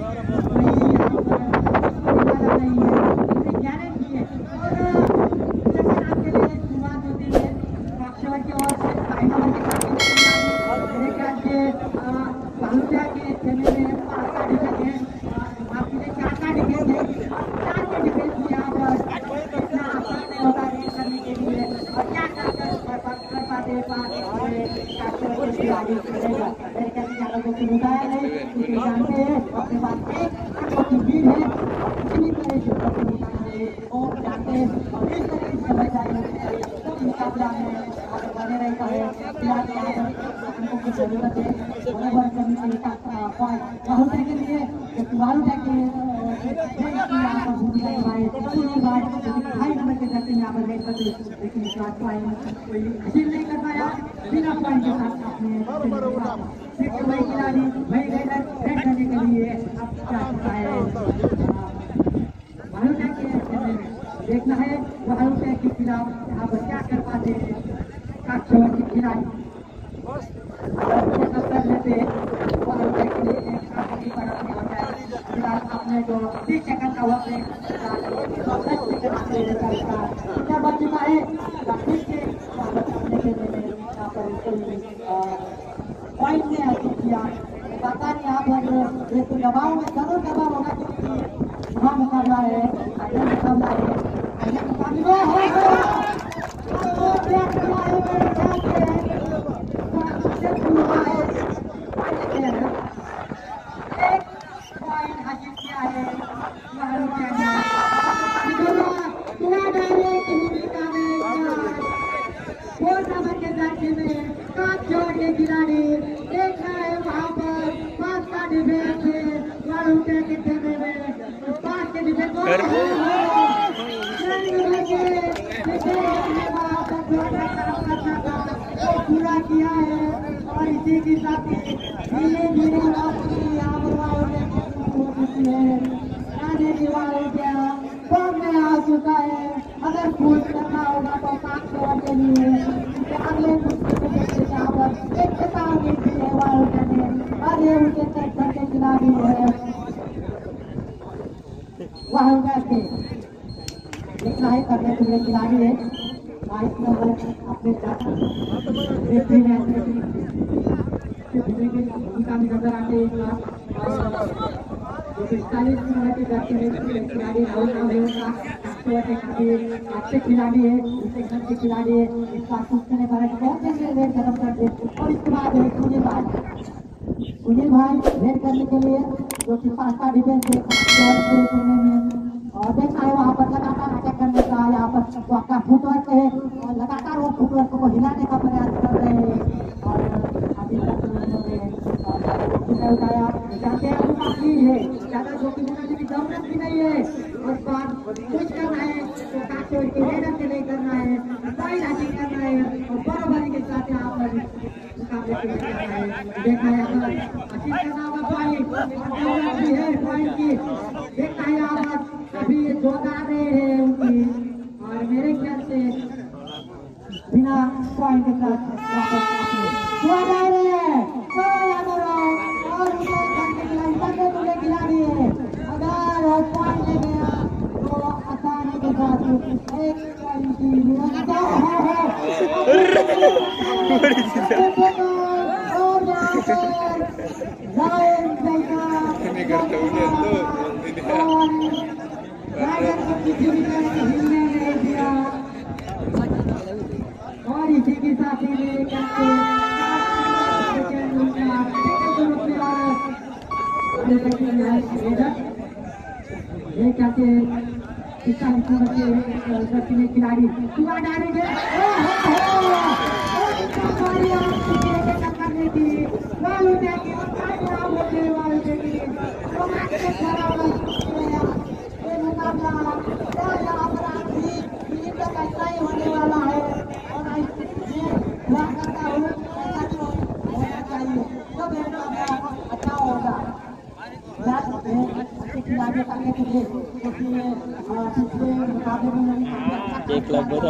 देखना है वालुटैक के खिलाफ यहाँ पर क्या कर पाते हैं काक्षवर के खिलाड़ी वालुटैक के लिए काफी बड़ा होता है। फिलहाल आपने जो 30 सेकंड का वक्त है क्या बच चुका है फिर से वापस अपने के लिए यहाँ पर पॉइंट ने हासिल किया। पता नहीं यहाँ पर दबाव में जरूर दबाव होगा क्योंकि वहाँ मुकाबला है मुकाबला है पूरा किया है और इसी के साथ धीरे धीरे में आ चुका है। अगर फूल करना होगा तो काक्षवर के लिए अगले एक चेतावनी दी है वालुटैक ने और ये उनके सेक्टर के खिलाड़ी है वालुटैक के देखना है करने के लिए खिलाड़ी है 22 नंबर अपने भूमिका में नजर आते हैं। 45 नंबर के खिलाड़ी राहुल अच्छे खिलाड़ी है के खिलाड़ी है इस बार पूछने वाले बहुत वेट खत्म कर दे और इसके बाद सुनील भाई वेट करने के लिए जो कि 5 डिफेंस है और देखा है वहाँ पर लगातार अटैक करने का यहाँ पर आपका फुटवर्क है और लगातार वो फुटवर्क को हिलाने का प्रयास कर रहे हैं और अभी तक उन्होंने उठाया जाते हैं काफी है ज्यादा जोखिम होने की जरूरत भी नहीं है और बात कुछ करना है तो काक्षवर की रेडर से नहीं करना है पॉइंट हासिल करना है और बराबरी के साथ यहाँ पर मुकाबले के लिए करना है। देखा है अगर हासिल करना होगा पॉइंट भी है पॉइंट की देखा है यहाँ पर अभी ये जोरदार रहे हैं उनकी और मेरे ख्याल से बिना पॉइंट के साथ वापस रहे हैं और उनके खिलाड़ी है अगर पॉइंट ले गया तो आसानी के साथ एक पॉइंट की और इसी के साथ ही खिलाड़ी होने वाला है और अच्छा होगा खिलाड़ी करने के लिए क्योंकि पिछले मुकाबले में एक लाख बता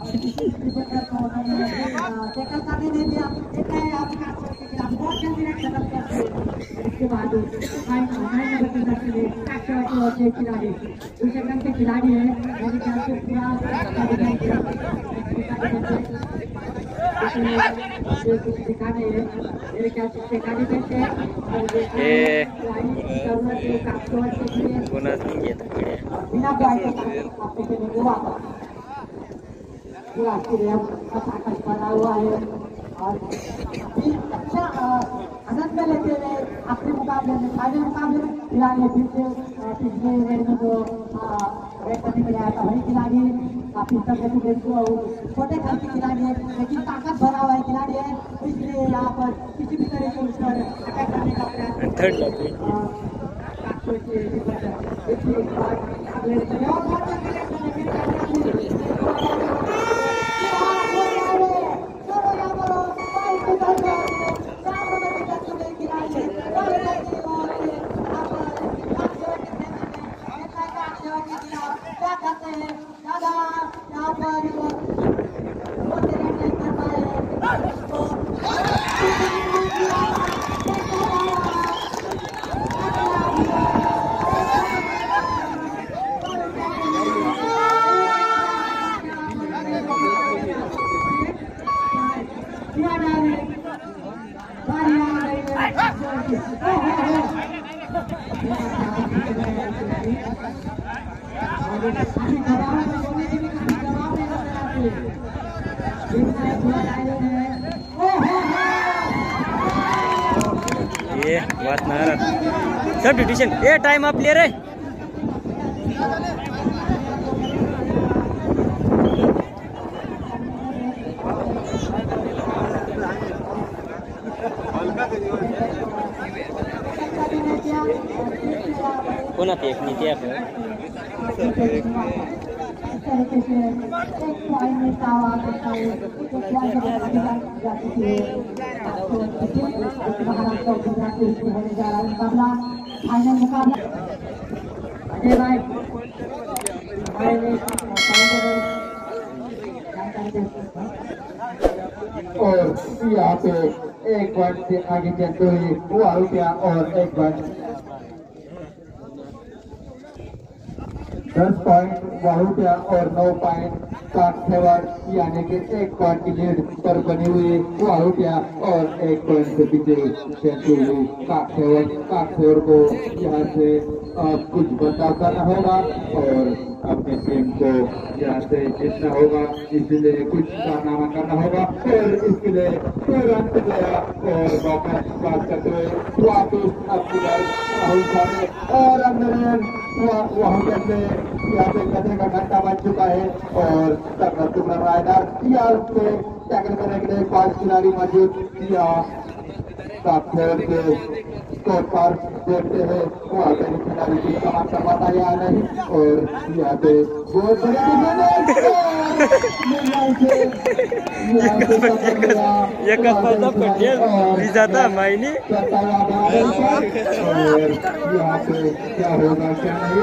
नहीं दिया बहुत जल्दी खत्म करते इसके बाद खिलाड़ी दूसरे रंग के खिलाड़ी है मेरे ख्याल से पूरा कुछ दिखा नहीं है मेरे ख्याल से कैंडिडेट है बिना आपको पूरा स्टेडियम बना हुआ है और अच्छा आनंद में लेते हुए आखिरी मुकाबले में फाइनल मुकाबले में खिलाड़ी फिर से पिछले रेड में जो रेड करने के लिए आया था वही खिलाड़ी काफी छोटे घर के खिलाड़ी है लेकिन ताकत भरा हुआ है खिलाड़ी है इसलिए यहाँ पर किसी भी तरह से उस पर अटैक करने का प्रयास ये बात ना सब डिटीशन ये टाइम आप ले रहे कोण आते एक नीति आप फाइनल मुकाबला अजय भाई और यहाँ पे एक पॉइंट से आगे चलते हुए वो रुपया और एक पॉइंट 10 पॉइंट वाहुटिया और 9 पॉइंट काठेवर यानी कि 1 पॉइंट की लीड पर बनी हुई वाहुटिया और 1 पॉइंट से पीछे चलते हुए काठेवर को यहाँ से कुछ बदलाव करना होगा और अपनी टीम को यहाँ से जीतना होगा इसलिए कुछ कारनामा करना होगा और इसके लिए 2 रन गया और मौका बात करते हुए वापिस अपनी राहुल सामने और अंदर वहाँ पे यहाँ पे कचरे का घंटा बन चुका है और टुकड़ा राइडर यहाँ पे टैकल करने के लिए 5 खिलाड़ी मौजूद या खेल के स्कोर पर देखते हैं वहाँ पे खिलाड़ी की कमान कर पाता या नहीं और यहाँ पे बहुत बड़े यहाँ पे क्या होगा क्या नहीं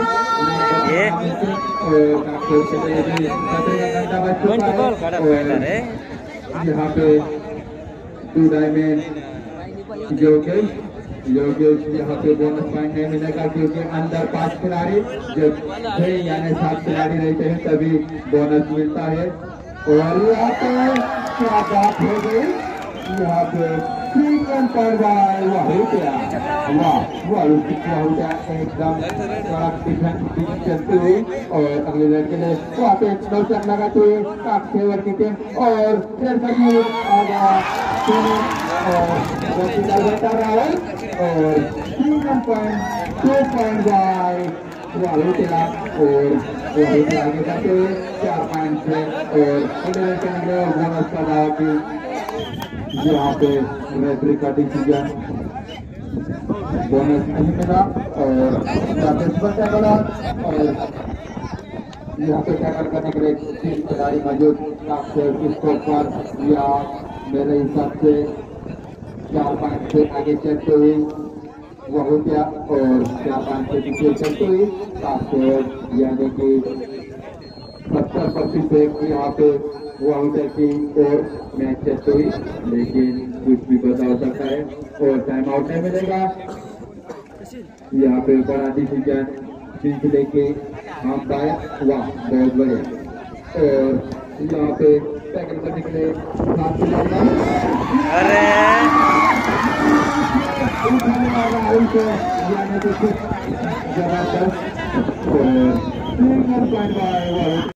यहाँ पे 2 डायमंड योगेश यहाँ पे बोनस पॉइंट नहीं मिलेगा क्योंकि अंदर 5 खिलाड़ी जब 6 यानी 7 खिलाड़ी रहते हैं तभी बोनस मिलता है और यहाँ पे क्या बात हो गई यहाँ पे 3 रन पर वाहुटिया एकदम डिफेंस चलते हुए और अगले लड़ के लिए वहाँ पे 9 रन लगाते हुए काठेवर की टीम और राहुल और 3 रन पॉइंट 2 पॉइंट बाय वाहुटिया और आगे जाते हुए 4 पॉइंट से और बोनस का दावा की यहाँ पे रेफरी का डिसीजन बोनस नहीं मिला और यहाँ पे टैकल करने के लिए 3 खिलाड़ी मौजूद स्कोर पर या मेरे हिसाब से 4 पॉइंट से आगे चलते हुए वाहुटिया और 4 पॉइंट से पीछे चलते हुए यानी कि 70% यहाँ पे वाहुटिया की और मैच चलते हुई लेकिन कुछ भी बता सकता है और टाइम आउट नहीं मिलेगा यहाँ पे बड़ा डिसीजन पिंच लेके अंपायर, वाह बहुत बढ़िया। और यहाँ पे टैकल करने के लिए हाथ मिलाना, अरे उठाने वाला उनको यानी कि कुछ जबरदस्त और 3 पॉइंट